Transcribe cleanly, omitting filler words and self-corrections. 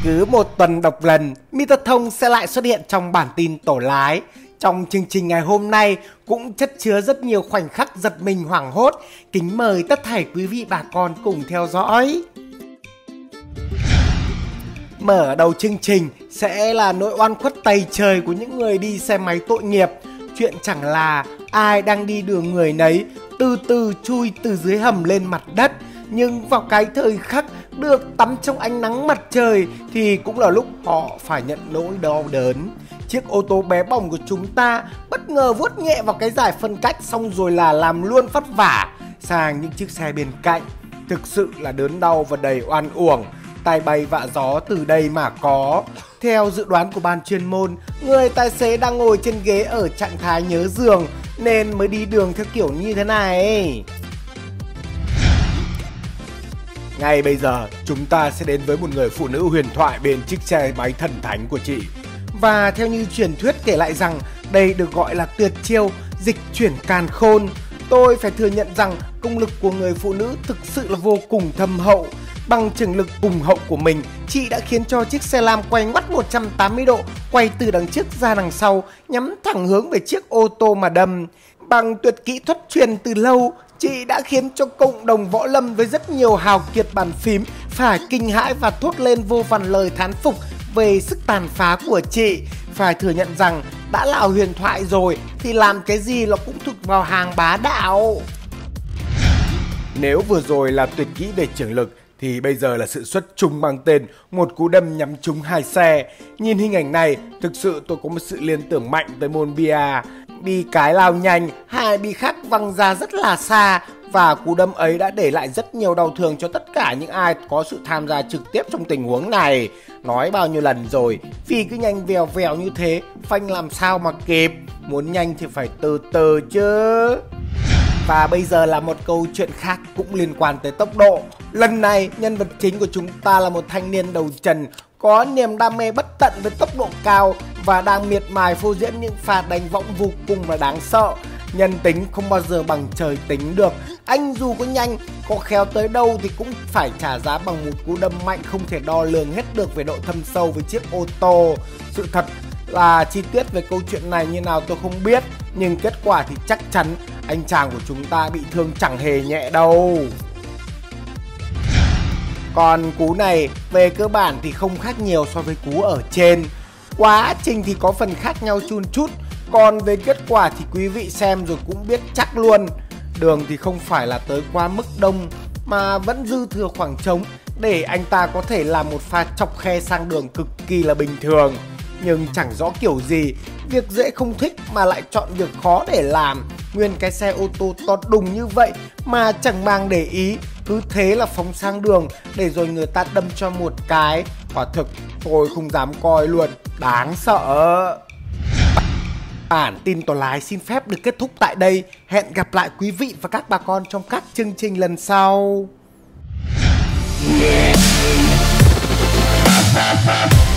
Cứ một tuần độc lần, Mr. Thông sẽ lại xuất hiện trong bản tin tổ lái. Trong chương trình ngày hôm nay cũng chất chứa rất nhiều khoảnh khắc giật mình hoảng hốt. Kính mời tất thảy quý vị bà con cùng theo dõi. Mở đầu chương trình sẽ là nỗi oan khuất tày trời của những người đi xe máy tội nghiệp. Chuyện chẳng là ai đang đi đường người nấy từ từ chui từ dưới hầm lên mặt đất. Nhưng vào cái thời khắc được tắm trong ánh nắng mặt trời thì cũng là lúc họ phải nhận nỗi đau đớn. Chiếc ô tô bé bỏng của chúng ta bất ngờ vuốt nhẹ vào cái giải phân cách, xong rồi là làm luôn vất vả sang những chiếc xe bên cạnh. Thực sự là đớn đau và đầy oan uổng. Tai bay vạ gió từ đây mà có. Theo dự đoán của ban chuyên môn, người tài xế đang ngồi trên ghế ở trạng thái nhớ giường nên mới đi đường theo kiểu như thế này. Ngay bây giờ, chúng ta sẽ đến với một người phụ nữ huyền thoại bên chiếc xe máy thần thánh của chị. Và theo như truyền thuyết kể lại rằng, đây được gọi là tuyệt chiêu dịch chuyển càn khôn. Tôi phải thừa nhận rằng công lực của người phụ nữ thực sự là vô cùng thâm hậu. Bằng chừng lực hùng hậu của mình, chị đã khiến cho chiếc xe lam quay ngoắt 180 độ, quay từ đằng trước ra đằng sau, nhắm thẳng hướng về chiếc ô tô mà đâm. Bằng tuyệt kỹ thuật truyền từ lâu, chị đã khiến cho cộng đồng võ lâm với rất nhiều hào kiệt bàn phím phải kinh hãi và thốt lên vô vàn lời thán phục về sức tàn phá của chị. Phải thừa nhận rằng đã là huyền thoại rồi thì làm cái gì nó cũng thuộc vào hàng bá đạo. Nếu vừa rồi là tuyệt kỹ về trưởng lực thì bây giờ là sự xuất chúng mang tên một cú đâm nhắm trúng hai xe. Nhìn hình ảnh này, thực sự tôi có một sự liên tưởng mạnh tới môn bia. Bi cái lao nhanh, hai bi khác văng ra rất là xa. Và cú đâm ấy đã để lại rất nhiều đau thương cho tất cả những ai có sự tham gia trực tiếp trong tình huống này. Nói bao nhiêu lần rồi, vì cứ nhanh vèo vèo như thế, phanh làm sao mà kịp. Muốn nhanh thì phải từ từ chứ. Và bây giờ là một câu chuyện khác cũng liên quan tới tốc độ. Lần này, nhân vật chính của chúng ta là một thanh niên đầu trần, có niềm đam mê bất tận với tốc độ cao và đang miệt mài phô diễn những pha đánh võng vô cùng là đáng sợ. Nhân tính không bao giờ bằng trời tính được. Anh dù có nhanh, có khéo tới đâu thì cũng phải trả giá bằng một cú đâm mạnh không thể đo lường hết được về độ thâm sâu với chiếc ô tô. Sự thật là chi tiết về câu chuyện này như nào tôi không biết, nhưng kết quả thì chắc chắn anh chàng của chúng ta bị thương chẳng hề nhẹ đâu. Còn cú này về cơ bản thì không khác nhiều so với cú ở trên. Quá trình thì có phần khác nhau chun chút, còn về kết quả thì quý vị xem rồi cũng biết chắc luôn. Đường thì không phải là tới quá mức đông mà vẫn dư thừa khoảng trống để anh ta có thể làm một pha chọc khe sang đường cực kỳ là bình thường. Nhưng chẳng rõ kiểu gì, việc dễ không thích mà lại chọn việc khó để làm. Nguyên cái xe ô tô to đùng như vậy mà chẳng mang để ý, cứ thế là phóng sang đường để rồi người ta đâm cho một cái. Quả thực tôi không dám coi luôn, đáng sợ. Bản tin tổ lái xin phép được kết thúc tại đây. Hẹn gặp lại quý vị và các bà con trong các chương trình lần sau.